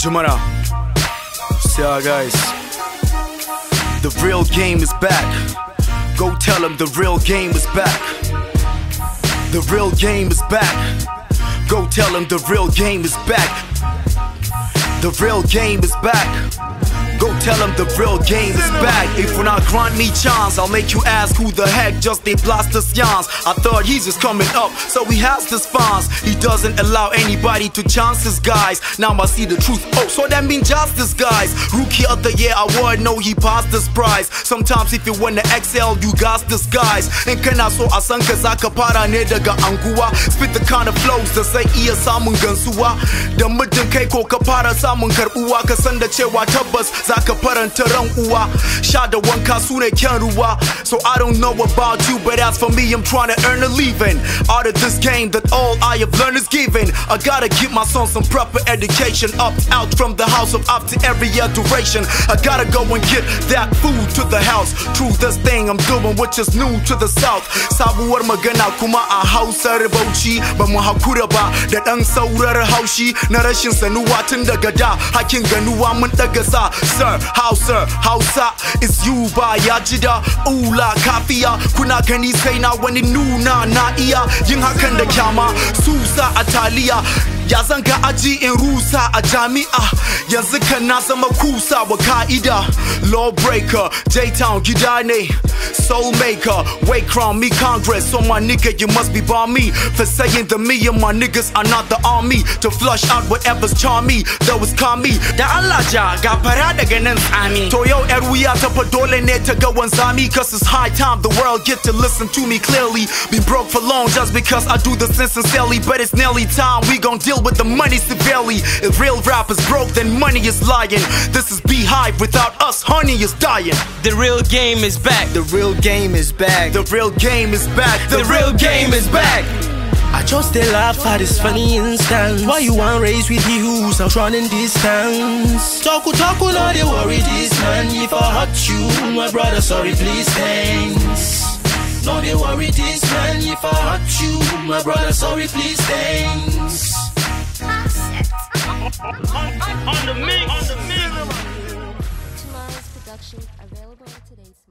Jumara. See ya, guys. The real game is back. Go tell them the real game is back. The real game is back. Go tell them the real game is back. The real game is back. Go tell them the real game is back. If when I grant me chance, I'll make you ask who the heck just they blast us yawns. I thought he's just coming up, so he has this fans. He doesn't allow anybody to chance his guys. Now I see the truth, oh, so that means justice, guys. Rookie of the year award, no, he passed this prize. Sometimes if you wanna excel, you got this guys. And can I so asan ka zaka fara ne daga anguwa. Spit the kind of flows da sai iya samun gansuwa. Da muddin kai ko ka fara samun karbuwa, ka san da cewa tabbas zaka faranta ran uwa. Sha da wanka sune kyan ruwa. So I don't know about you, but as for me, I'm trying to earn a living out of this game that all I have learned is giving. I gotta give my son some proper education. Up, out from the house of up to every year duration. I gotta go and get that food to the house. Through this thing I'm doing, which is new to the south. Sabuwar magana kuma a Hausar Bauchi. Ba mu hakura ba da dan saurar haushi na rashin sanuwa tun daga da. Hakin ganuwa mun daga sa. Sir, Hausa is you ba ya jida ula kafiya. Kuna gani sai na wani nuna na iya yin hakan da kyama. Susa a taliya ya zanga aji in rusa a jami'a. Yanzu kan na zama kusa wa ka'ida. Lawbreaker, J-Town gida ne. Soul maker, weight crown me Congress. So my nigga, you must be by me for saying that me and my niggas are not the army to flush out whatever's charm me, though it's calm me. Da Allah ja ga fara daga nan tsami. To yau yar wuya ta fa dole ne ta ga wanzami. Cause it's high time the world get to listen to me clearly. Been broke for long just because I do this sincerely. But it's nearly time we gon' deal with the money severely. If real rap is broke, then money is lying. This is Beehive, without us, honey is dying. The real game is back. The real game is back. The real game is back. The real game is back. I just they laugh at this funny instance. Why you want race with the who's out running distance? Talk, no they worry this man. If I hurt you, my brother, sorry please thanks. No they worry this man. If I hurt you, my brother, sorry please thanks. On the mix. Tomorrow's production available on today's